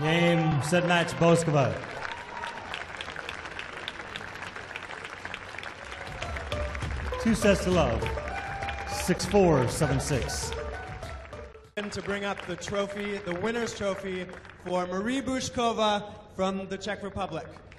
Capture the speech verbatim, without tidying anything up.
Game, set, match, Bouzkova. Two sets to love. six four, seven six. And to bring up the trophy, the winner's trophy for Marie Bouzkova from the Czech Republic.